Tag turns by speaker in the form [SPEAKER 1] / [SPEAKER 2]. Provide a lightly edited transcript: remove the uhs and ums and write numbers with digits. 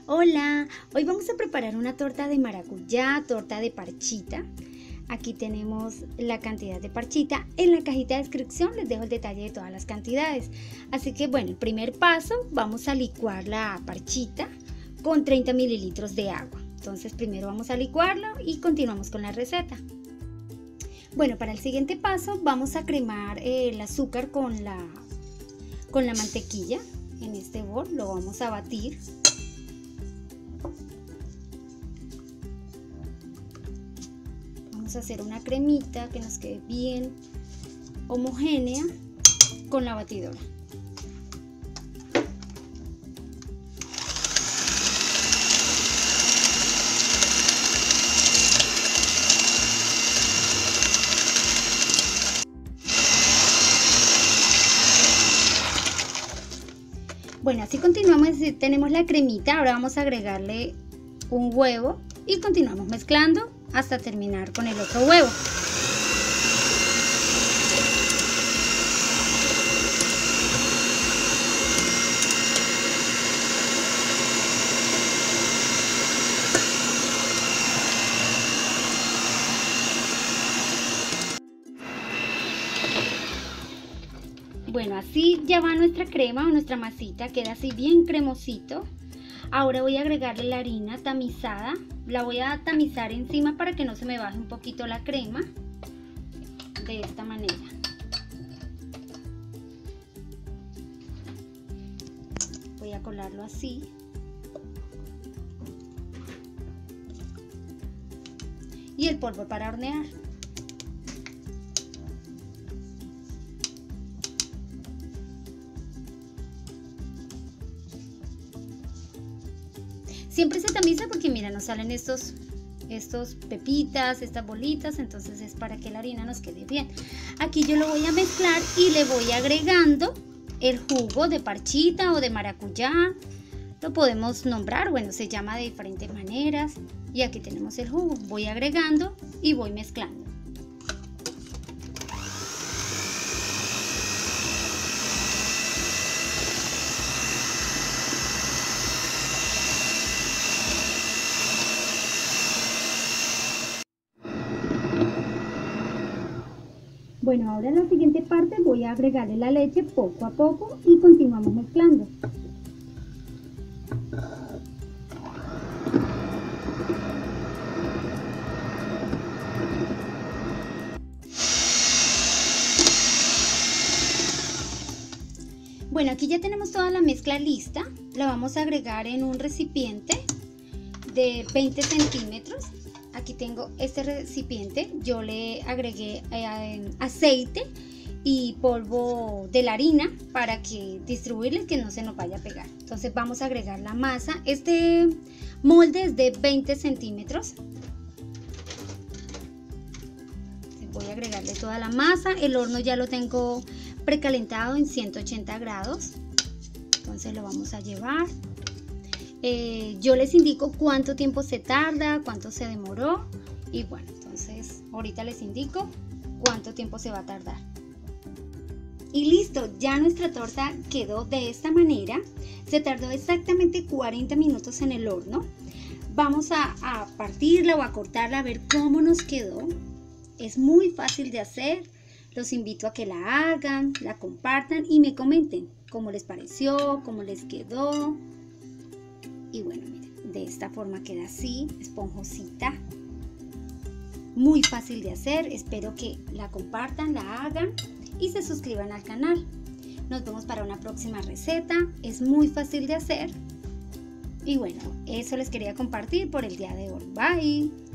[SPEAKER 1] Hola, hoy vamos a preparar una torta de maracuyá, torta de parchita. Aquí tenemos la cantidad de parchita. En la cajita de descripción les dejo el detalle de todas las cantidades. Así que bueno, el primer paso, vamos a licuar la parchita con 30 mililitros de agua. Entonces primero vamos a licuarlo y continuamos con la receta. Bueno, para el siguiente paso vamos a cremar el azúcar con la mantequilla. En este bol lo vamos a batir. Vamos a hacer una cremita que nos quede bien homogénea con la batidora. Bueno, así continuamos, tenemos la cremita, ahora vamos a agregarle un huevo y continuamos mezclando hasta terminar con el otro huevo. Bueno, así ya va nuestra crema o nuestra masita, queda así bien cremosito. Ahora voy a agregarle la harina tamizada, la voy a tamizar encima para que no se me baje un poquito la crema, de esta manera. Voy a colarlo así. Y el polvo para hornear. Siempre se tamiza porque mira, nos salen estos pepitas, estas bolitas, entonces es para que la harina nos quede bien. Aquí yo lo voy a mezclar y le voy agregando el jugo de parchita o de maracuyá. Lo podemos nombrar, bueno, se llama de diferentes maneras. Y aquí tenemos el jugo, voy agregando y voy mezclando. Bueno, ahora en la siguiente parte voy a agregarle la leche poco a poco y continuamos mezclando. Bueno, aquí ya tenemos toda la mezcla lista. La vamos a agregar en un recipiente de 20 centímetros. Aquí tengo este recipiente, yo le agregué aceite y polvo de la harina para que distribuirles que no se nos vaya a pegar. Entonces vamos a agregar la masa. Este molde es de 20 centímetros. Voy a agregarle toda la masa. El horno ya lo tengo precalentado en 180 grados. Entonces lo vamos a llevar. Yo les indico cuánto tiempo se tarda, cuánto se demoró y bueno, entonces ahorita les indico cuánto tiempo se va a tardar. Y listo, ya nuestra torta quedó de esta manera. Se tardó exactamente 40 minutos en el horno. Vamos a partirla o a cortarla a ver cómo nos quedó. Es muy fácil de hacer. Los invito a que la hagan, la compartan y me comenten cómo les pareció, cómo les quedó. Y bueno, miren, de esta forma queda así, esponjosita. Muy fácil de hacer. Espero que la compartan, la hagan y se suscriban al canal. Nos vemos para una próxima receta. Es muy fácil de hacer. Y bueno, eso les quería compartir por el día de hoy. Bye.